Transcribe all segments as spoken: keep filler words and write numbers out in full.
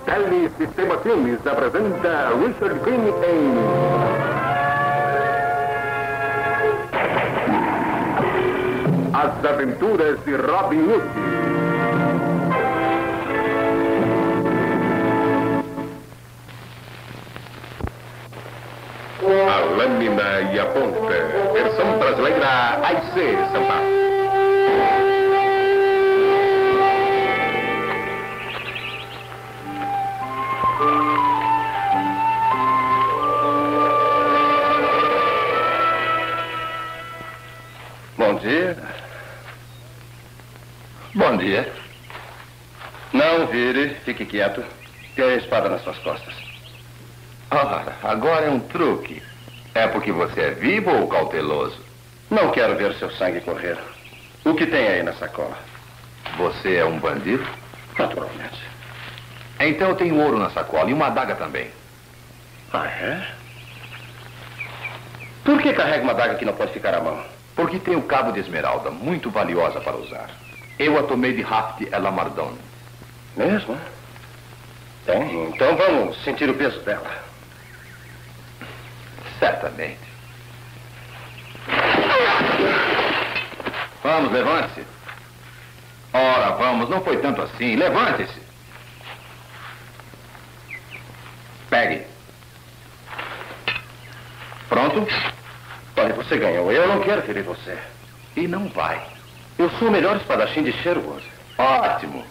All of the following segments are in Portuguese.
Telesistema Filmes apresenta Richard Green em... As Aventuras de Robin Hood. A Lâmina e a Ponta. Versão brasileira A I C São Paulo. Bom dia. Bom dia. Não vire, fique quieto. Tenha a espada nas suas costas. Ora, agora é um truque. É porque você é vivo ou cauteloso? Não quero ver seu sangue correr. O que tem aí na sacola? Você é um bandido? Naturalmente. Então eu tenho ouro na sacola e uma adaga também. Ah, é? Por que carrega uma adaga que não pode ficar à mão? Porque tem o cabo de esmeralda, muito valiosa para usar. Eu a tomei de Hafti Elamardon. Mesmo? Tem, então vamos sentir o peso dela. Certamente. Vamos, levante-se. Ora, vamos, não foi tanto assim. Levante-se. Pegue. Pronto? Olha, você ganhou. Eu não quero ferir você. E não vai. Eu sou o melhor espadachim de Sherwood. Ótimo.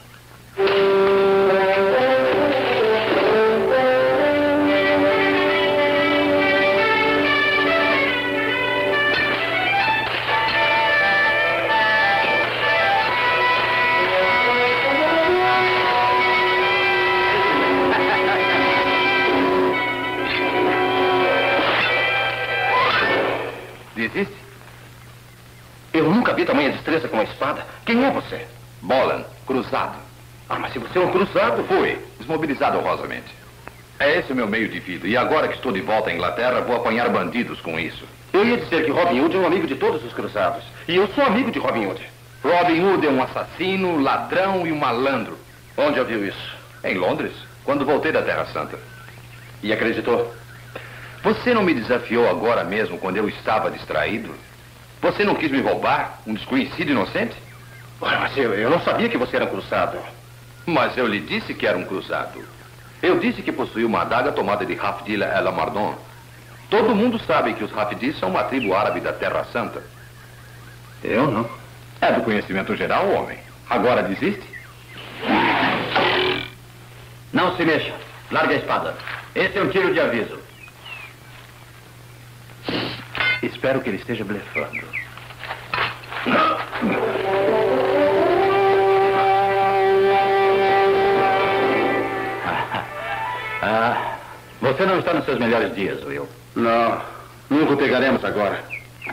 Desiste? Eu nunca vi tamanha destreza com uma espada. Quem é você? Bolan, cruzado. Ah, mas se você é um cruzado... Fui, desmobilizado honrosamente. É esse o meu meio de vida. E agora que estou de volta à Inglaterra, vou apanhar bandidos com isso. Eu ia dizer que Robin Hood é um amigo de todos os cruzados. E eu sou amigo de Robin Hood. Robin Hood é um assassino, ladrão e um malandro. Onde ouviu isso? Em Londres, quando voltei da Terra Santa. E acreditou? Você não me desafiou agora mesmo, quando eu estava distraído? Você não quis me roubar, um desconhecido inocente? Ora, mas eu, eu não sabia que você era um cruzado. Mas eu lhe disse que era um cruzado. Eu disse que possuía uma adaga tomada de Hafti Elamardon. Todo mundo sabe que os Hafdis são uma tribo árabe da Terra Santa. Eu não. É do conhecimento geral, homem. Agora desiste? Não se mexa. Larga a espada. Esse é um tiro de aviso. Espero que ele esteja blefando. Ah, você não está nos seus melhores dias, Will. Não, nunca o pegaremos agora.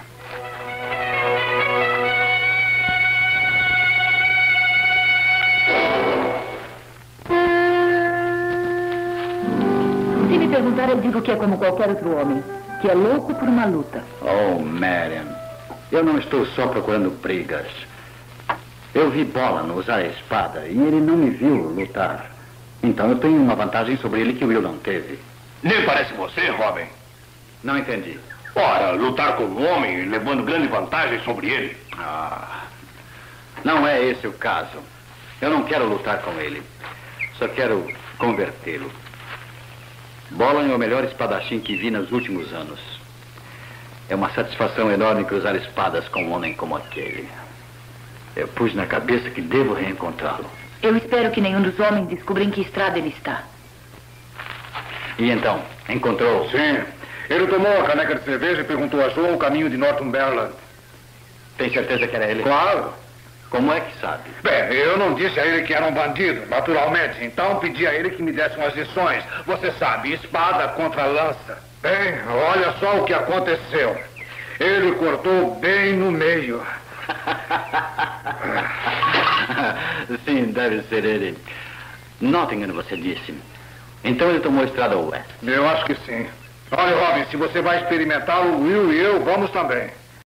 Se me perguntar, eu digo que é como qualquer outro homem. Que é louco por uma luta. Oh, Marian, eu não estou só procurando brigas. Eu vi Bolan usar a espada e ele não me viu lutar. Então eu tenho uma vantagem sobre ele que o Will não teve. Nem parece você, Robin. Não entendi. Ora, lutar com um homem levando grande vantagem sobre ele. Ah, não é esse o caso. Eu não quero lutar com ele. Só quero convertê-lo. Bolan é o melhor espadachim que vi nos últimos anos. É uma satisfação enorme cruzar espadas com um homem como aquele. Eu pus na cabeça que devo reencontrá-lo. Eu espero que nenhum dos homens descubra em que estrada ele está. E então, encontrou? Sim. Ele tomou uma caneca de cerveja e perguntou a João o caminho de Northumberland. Tem certeza que era ele? Claro. Como é que sabe? Bem, eu não disse a ele que era um bandido, naturalmente. Então pedi a ele que me desse umas lições. Você sabe, espada contra lança. Bem, olha só o que aconteceu. Ele cortou bem no meio. Sim, deve ser ele. Nottingham, você disse. Então ele tomou a estrada oeste. Eu acho que sim. Olha, Robin, se você vai experimentá-lo, Will e eu vamos também.